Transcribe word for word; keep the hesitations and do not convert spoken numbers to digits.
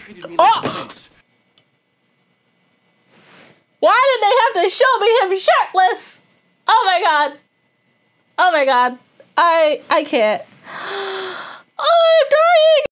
treated me Oh! like nice. Why did they have to show me him shirtless? Oh my god. Oh my god. I I can't. Oh, I'm dying.